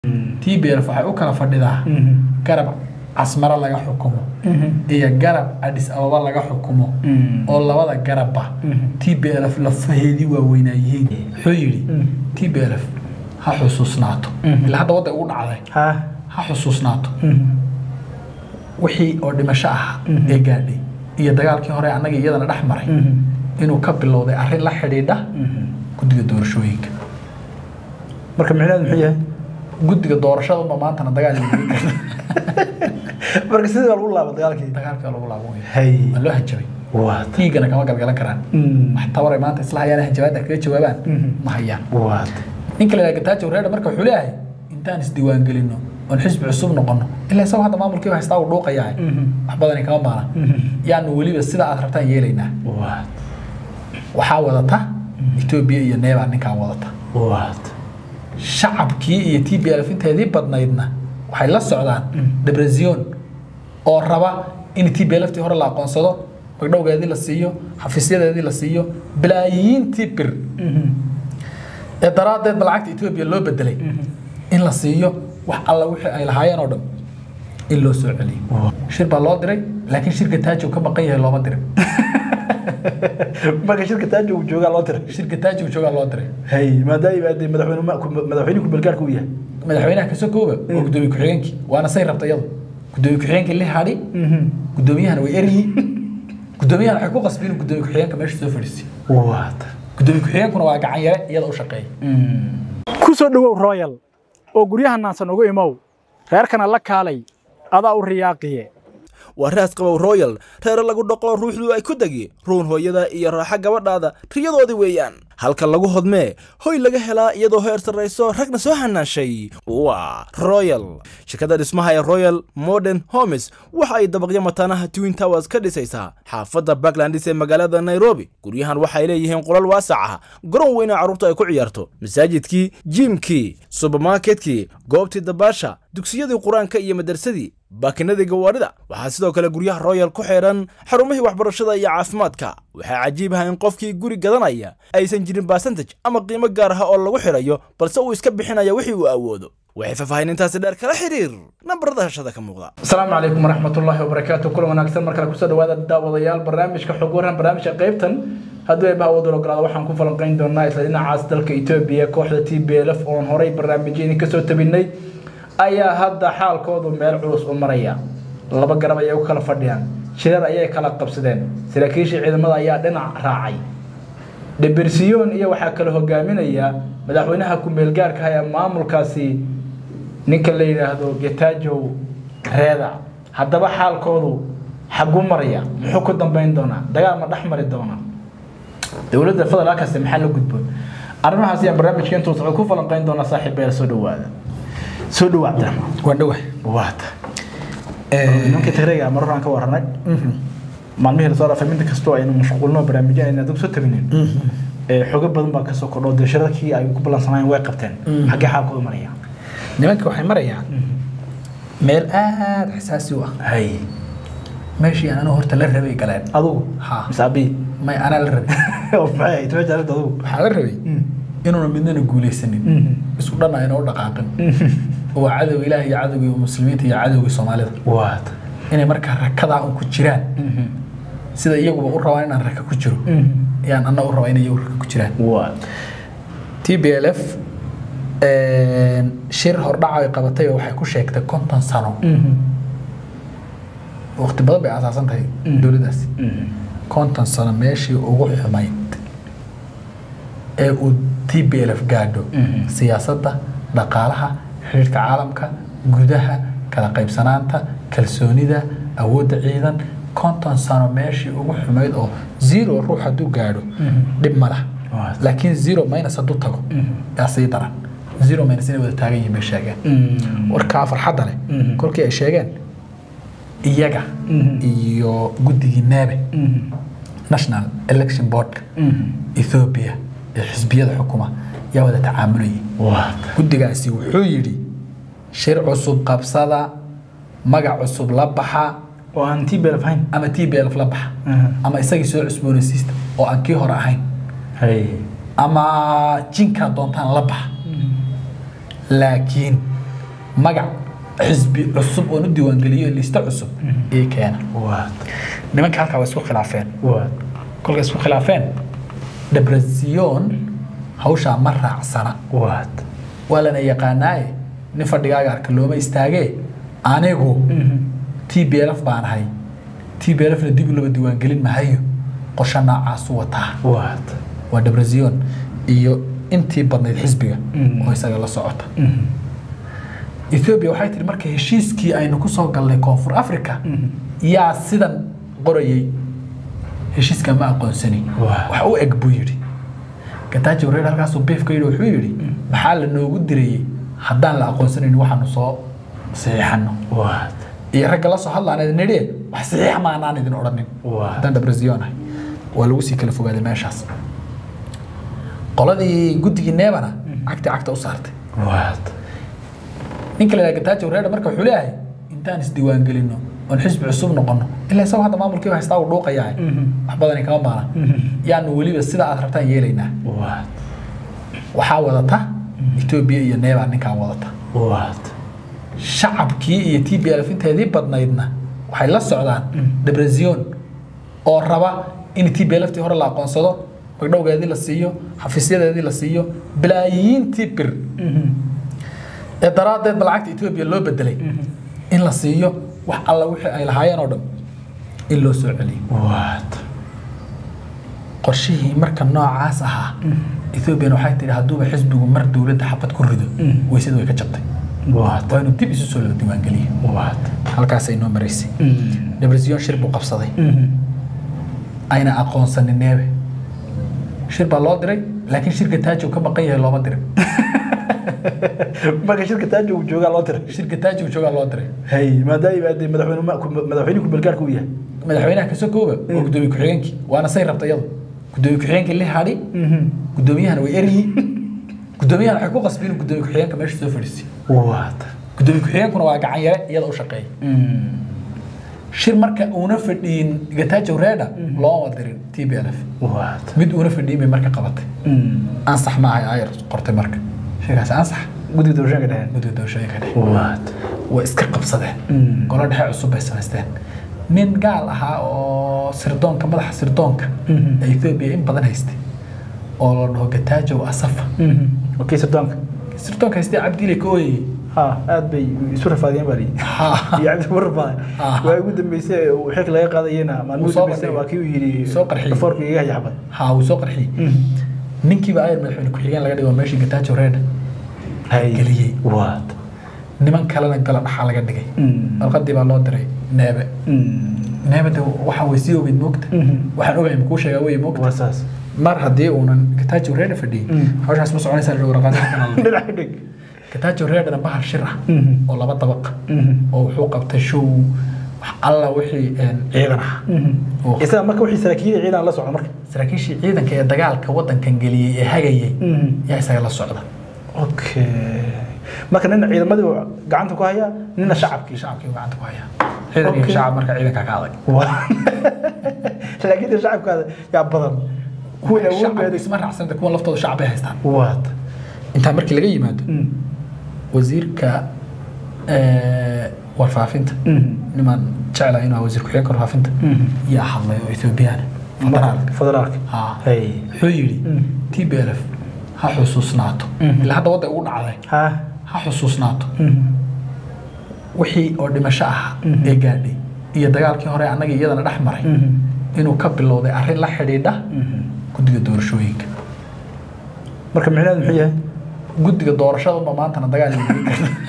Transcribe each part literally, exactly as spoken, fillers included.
تي بي إل فحي أكل فردها قرب عسمرة لقى حكمه هي قرب أديس أبابا لقى حكمه والله ولا قربه تي بي إل لفهيدي ووينايين حيري تي بي إل ها حسوسناته اللي هذا وضع يقول عليه ها ها حسوسناته وحي أو دمشاها إيه قادي هي دجال كي هراء عنك يدا نحمره إنه قبل الله ده أحرر لحديده كنت قدور شويك marka micnaheedu muxuu yahay guddiga doorashada ma maanta na dagaal marka sidii lagu laabo dagaalkii dagaalka lagu laabo hay loo hajabay waa tiigana kama galgalan karaan maxaa waray maanta isla hayaan hajabaad kaga jawaabaan ma hayaan waa ninka la gataaj reer marka wuxuu leeyahay intaan isdiiwaan gelino oo xisbi cusub noqono ilaa sabab hada maamulkii waxa istaa u dhuuqayaa wax badan kama maana yaan waliba sida aad rabtaan yeelaynaa waa waxa wadata Ethiopia iyo Neeba ninka wadata waa shacabkii iyo T B L finteedii badnaydna waxay la socdaan Debrecen oo raba in T B L tii hore la aqoonsado magdhowgeedii la siiyo xafiisyadeedii la siiyo bilaayiin tibir ee daraadeed balacagta Ethiopia loo bedelay in la siiyo wax alla wixii ay lahaayeen oo dhan in loo soo celiyo shir baa loo diray laakiin shirka taajo ka maqan yahay looma dirin marka shirka taajo uu jooga loo diray shirka taajo uu jooga loo diray hay maadaama ay madaxweyne madaxweyne ku balgaarku yahay madaxweynaha ka soo kooba oo gudoomiye ku-xigeenkii waana say rabta iyadu gudoomiye ku-xigeenkii la hadhi gudoomiyahana way eryi gudoomiyahana waxay ku qasbeen gudoomiye ku-xigeenka meesha soo fadhiisay waata gudoomiye ku-xigeenkuna waa gacan yare iyada u shaqeeyay ku soo dhawow royal oo guryaha naansan ugu imow reerkana la kaalay adaa u riyaaqiye waraas qabow royal reer lagu dhaqo ruuxdu ay ku dagi ruun hooyada iyo raaxa gabadhaada riyadoodi weeyaan halka lagu hodmee hoy laga helaa iyadoo heer sareyso ragna soo hanaashay waa royal shirkadda dhismaha ee royal modern homes waxa ay dabaqyo mataanaha twin towers ka dhisaysaa xaafadda Parklands ee magaalada Nairobi guryahan waxay leeyihiin qolal waasac ah garoon weyn oo carruurtu ay ku ciyaarto masaajidkii gymkii supermarketkii goobtii dabaasha dugsiyadii quraanka iyo madarsadii baakinadii gawaarida waxaa sidoo kale guryaha royal ku xeeran xarumihii waxbarashada iyo caafimaadka waxaa cajiib ah in qofkii guri gadanaya aysan jirin percentage ama qiimo gaar ah oo lagu xirayo balse uu iska bixinayo wixii uu awoodo waxay faahfaahintaasi dheer kala xiriir nambarada hashada ka muuqda assalaamu calaykum waraxmatullaahi wabarakaatuh kulan wanaagsan markale ku soo dhawaada daawadayaal barnaamijka xog waran barnaamijka qaybtan haddii ay baa wada ogolaado waxaan ku falanqayn doonaa isla dhinacaas dalka Itoobiya kooxda T B L F oo horay barnaamijyada ka soo tabinay ayaa hadda xaalkoodu meel culus u maraya laba garab ay u kala fadhiyaan shirar ayay kala qabsadeen saraakiisha ciidamada ayaa dhinac raacay Debrecen iyo waxa kala hogaaminaya madaxweynaha ku meel gaarka ah ee maamulkaasi ninka la yiraahdo Getachew Reda haddaba xaalkoodu xagu maraya muxuu ku dambeyn doonaa dagaal ma dhaxmari doona dawladda federaalka si maxal gudbo arrimahaas iyo barnaamijka intuu soo ku falanqayn doona saaxiibayda soo dhawaada soo dhawaada waan dhawahay waata ee ninka tareega marran ka waranay maalmihii soo dhaafay mid kastoo aynu mashquulno barnaamijyada dad soo tabineen ee xogo badan baa ka soo kordho dasharadkii ay ku balansanayeen way qabteen xagee xaalkoodu maraya nimanka waxay marayaan meel aad xasaasi u ah hay meeshii aan horta la rabay galeen adigu ha misaabi ma ana la rabay oo maxay tabajar adigu waxa la rabay inuu midna guuleysanin isku dhanayna u dhaqaaqin oo cadow ilaahay iyo cadowga muslimiinta iyo cadowga Soomaalida waad inay marka rakada u ku jiraan sida iyagu u rabaan in aan raka ku jiro yaan anna u rabaa in iyagu raka ku jiraan waad T B L F ee shir hordhac ay qabatay oo waxay ku sheegtay konton sano waqti badan bay asaasan tahay dawladdaas konton sano meeshii ugu xumayd ee uu T B L F gaadho siyaasadda dhaqaalaha xiriirka caalamka gudaha kala qaybsanaanta kalsoonida awoodda ciidan konton sano meeshii ugu xumayd oo zero ruux haduu gaadho dib ma laha laakiin zero minus haduu tago yaa sii daran zero minus inay wada taagan yihiin bay sheegeen warka farxadda leh kolkii ay sheegeen iyaga iyo guddigii Neebe National Election Board Ethiopia ee xisbiyada xukuma yaa wada tacaamulayay guddigaasi wuxuu yiri shir cusub qabsada magac cusub la baxa oo aan T B L F ahayn ama T B L F la baxa ama isagii soo cusboonaysiista oo aan kii hore ahayn hay ama jinka doontaan la baxa laakiin magac xisbi cusub oo u diiwaan geliyo liista cusub ee keena waad nimanka halka way isku khilaafeen waad kolka isku khilaafeen Debrecen hawsha ma raacsana waad walana yaqaanaay nin fadhigaaga arka looma istaagee anigu T B L F baan ahay T B L F la dib loo diiwaan gelin maayo qorshe noocaas wata waad waa Debrecen iyo intii badnayd xisbiga oo isaga la socota Ethiopia waxay tiri marka heshiiskii aynu ku soo galnay Koonfur Afrika yaa sidan qorayay heshiiska ma aqoonsani wax uu eg buu yiri Getachew Reda halkaas uu beef ka yiri wuxuu yiri maxaa la noogu diray haddaan la aqoonsanin waxaanu soo saxiixano waad iyo rag la soo hadlaanay nidee wax saxiix ma aanan idin oranin haddaan Debrecen ahay waa lagu sii kala fogaaday meeshaas qoladii guddigii neebana cagti cagta u saartay waad ninka la Getachew Reda marka wuxuu leeyahay intaan isdiiwaan gelino oo xisbi cusub noqono ilaa sabab hadda maamulkii haystaa uu dhuuqayaa wax badan kama baana yaanu waliba sida aad rabtaan yeelaynaa waad waxa wadata Ethiopia iyo neeba ninka wadata waad shacabkii iyo T B L F inteedii badnaydna waxay la socdaan Debrecen oo raba in T B L F tii hore la aqoonsado magdhowgeedii la siiyo xafiisyadeedii la siiyo bilaayiintii bir ee daraadeed balacagta Ethiopia loo bedelay in la siiyo wax alla wixii ay lahaayeen oo dhan in loo soo celiyo waad qorshihii marka noocaas ahaa Ethiopia waxay tiri hadduu xisbigu mar dawladda xabad ku rido weysadu way ka jabtay waad waa inuu dib isu soo loo diiwaan geliyo waad halkaas ay noo maraysay Debrecen shir buu qabsaday ayna aqoonsanin neebe shir baa loo diray laakiin shirka Getachew ka maqan yahay looma dirin marka shirka Getachew uu jooga loo diray shirka Getachew jooga loo diray hay maadaama ay madaxweyne madaxweyne ku balgaarku yahay madaxweynaha ka soo kooba oo gudoomiye ku-xigeenkii waana say rabtay iyadu gudoomiye ku-xigeenkii la hadhi gudoomiyahana way eryi gudoomiyahana waxay ku qasbeen gudoomiye ku-xigeenka meesha soo fadhiisay waad gudoomiye ku-xigeenkuna waa gacan yare iyada u shaqeeyay shir marka uuna fadhiin Getachew Reda loo dirin T B L F waad mid uuna fadhiin bay marka qabatay ansax ma ay ayar qortay marka shirkaas ansax guddiga doorashada dhahan guddiga doorashada dhahan waad way iska qabsadeen golo dhexe cusub ay samaysteen nin gaal ahaa oo sirdoonka madaxa sirdoonka ee Ethiopia in badan haystay oo la dhaho Getachew Asafa okay sirdoonka sirdoonka haystay Cabdile Kooy ha aad bay isu rafaadiyeen bari yaani warba way ugu dambeysay oo xig laga qaadayna maalmo dambeysay waa kii uu yiri soo qarxiyay farqi iga yaxbad ha uu soo qarxiyay ninkii baa ayr madaxweyne ku-xigeen laga dhigo meeshii Getachew Reda hay galiyay waad niman kalena gala dhaxal laga dhigay alqadii baa loo diray neebe neebe waxa way sii ogeyd moogta waxaan ogahay ma ku sheegaa way moogta wasaas mar hadii uunan Getachew Reda fadhiyay hawshaas ma soconaysaa la warqadaha dhinac dhig Getachew Reda bahar shir ah oo laba dabaq oo wuxuu qabtay show wax alla wixii ciidan ah oo isaga marka wixii saraakiil ciidan la socdo marka saraakiishii ciidanka ee dagaalka wadankan galiyay ee hagayay yaa isaga la socda okay marka nin ciidamadii gacanta ku haya nina shacabkii shacabkii gacanta ku haya ciidanka shacab marka ciidanka ka adag laakiin shacabka yaa badan kuwa awood isma raacsan kuwa laftooda shacab ay haystaan waad inta markii laga yimaado wasiirka ee warfaafinta niman jecel inuu wasiir ku-xigeenka warfaafinta yaa hadlay oo Ethiopian federaalka federaalka ha hay wuxuu yiri T B L F ha xusuusnaato ilaa hadda wada ugu dhacday ha ha xusuusnaato wixii oo dhimasho ah ee gaadhay iyo dagaalkii hore anaga iyadana dhex maray inuu ka bilowday arrin la xidhiidha guddiga doorashooyinka marka micnaheedu muxuu yahay guddiga doorashada ma maantana dagaal ay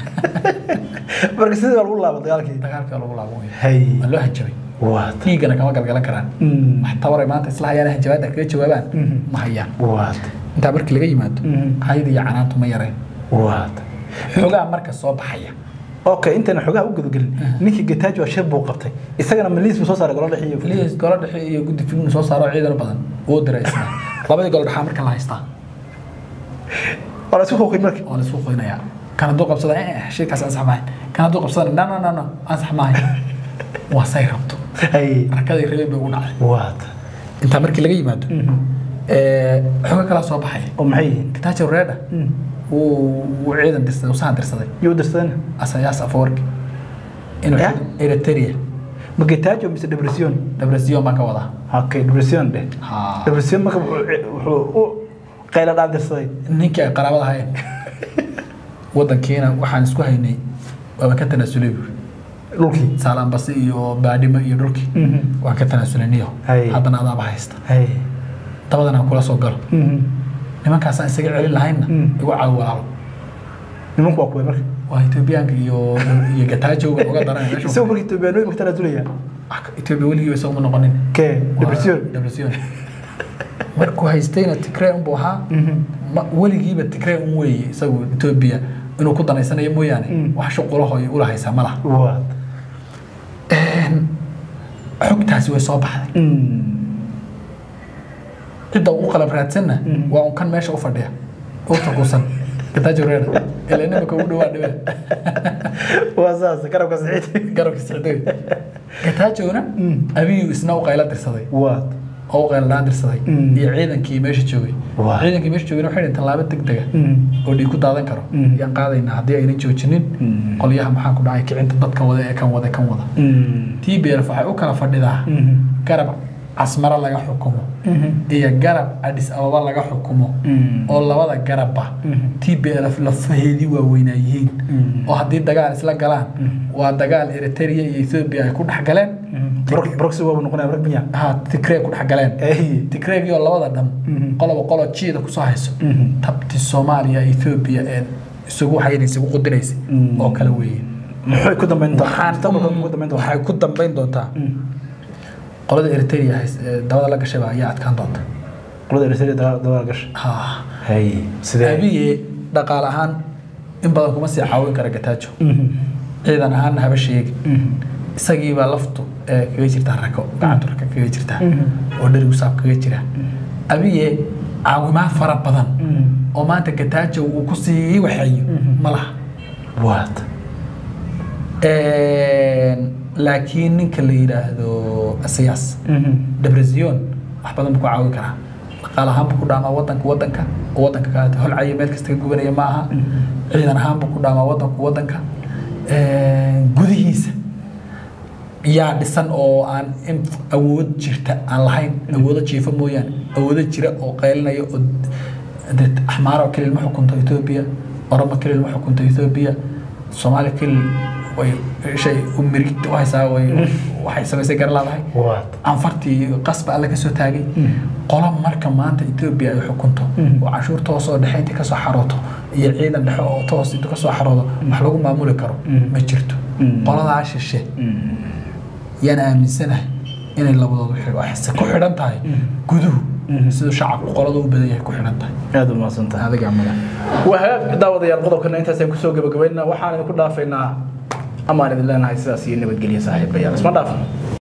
marka sidii lagu laabo dagaalkii dagaalkii lagu laabo hay ma loo hanjabay waad tiigana kama galgalan karaan maxtawaray maanta isla hayaan hanjabaad kaga jawaabaan ma hayaan waad inta markii laga yimaado hay'ad iyo canaantu ma yareen waad xogaa marka soo baxaya okay intana xogaa u gudgalin ninkii Getachew shir buu qabtay isagana maliis soo saaray golo dhexe iyo maliis golo dhexe iyo guddi filin soo saaro ciidan badan oo diraysna labadii golo dhexe marka la haystaa wala suuq qiimad wala suuq qiinaya kana duu qabsada ee shirkaas aan saxmayn kana duu qabsada na na na na aan saxmayn waa say rabto hay rakadii reebay bay u dhacay waad inta markii laga yimaado ee xogaa kala soo baxay oo maxay Getachew Reda وعيدا درسده وسان درسده يو درسدنا أساس أفورك إنه إيرتريا ما قتاجو مثل دبرسيون دبرسيون ما كوضع اوكي دبرسيون ده دبرسيون ما قيل داب درسday ninka qaraabada hayn wadankeena waxaan isku haynay waa ka tanaasulay dhulkii saalaan bas iyo baadhimo iyo dhulkii waa ka tanaasulaniyo hadana adaaba haysta hay tabadana kula soo gal nimankaas aan isaga celin lahayna igu caawalo nimanku waa kuwa marka waa Ethiopia iyo iyo Getachew uga daran soo markii Ethiopia way magtanaasulaya Ethiopia waligiiba soo noqonin ke depression depression markuu haystayna Tigray un buu ahaa waligiiba Tigray un weeye isagu Ethiopia inuu ku danaysanayo mooyaane wax shaqo u lahaysa malaha waa een xogtaasi way soo baxday cidda uu qalab raadsanna waa un kan meesha u fadhiya oo taquusan Getachew reer إلا إنه بكون دوا دوا واساس كرب كسعيد كرب كسعيد Getachew-na أبيه إسناو قيلة درسدي وات أو قيلة لا درسدي يعيدن كي ماشي تشوي عيدن كي ماشي تشوي نحن تلعب تقدر ودي كنت هذا كرو ينقاذين هدي أيني تشوينين قال يا محاك دعاء كي أنت ضد كوذا كم وذا كم وذا تي بيرفع أو كلا فرد ذا كرب أسمر الله يحكمه إيه جرب أديس أبا الله يحكمه الله وذا جربه تي بيرف لفهدي ووينايين وهدي دجال إسلا جلان ودجال إريتريا إثيوبيا يكون حجلان بروكس هو بنقول أمريكا بيا ها تكري يكون حجلان تكري يجي الله وذا دم قلب قلب شيء ده كصاحس تبت الصوماليا إثيوبيا سجوا حيني سجوا قدريس أو كلوين محي كده من ده محي كده بين دوتا قلد إريتريا دولة لك شباب يا كان دوت قلد إريتريا دولة لك ها هاي أبي دقالهان إن بدكم مسي حاول كرجتاجو إذا هان هذا الشيء سجيب لفتو كيجر تحركه قاعد تحرك كيجر تح ودري وساب كيجر أبي عاوي ما فرق بدن وما تكتاجو وكسي وحي ملح وات لكن كل هذا السياس دبرزيون أحبنا بكو عاوي كره قال هم بكو دام وطنك وطنك وطنك كانت هل عيبات كستجوبنا معها إذا هم بكو دام وطنك وطنك جوديس يا دسان أو عن إم أود جرت اللهين أود شيء فمويان أود جرا أو قيلنا يود ده أحمر كل المحكوم إثيوبيا أوروبا كل المحكوم إثيوبيا الصومال كل وشيء أمريكا وحيساوي وحيساوي سجر لا ضحي عن فرتي قصب على كسو تاجي قلم مركب ما أنت إثيوبيا يحكمته وعشور توصل دحيتي كسو حروته يعيد أن دحوا توصل كسو حروته محلوق معمول كرو ما جرته قلنا عاش الشيء ينا من سنة إن الله وضع حلو أحس كحران تاي جذو سيد شعب قلده بديه كحران تاي هذا ما صنت هذا جمله وهذا داود يا القضاء كنا أنت سيكسو جب جبنا وحنا كنا فينا أمان الله نهاية سياسية نبتقلي صاحب بيا اسمه دافن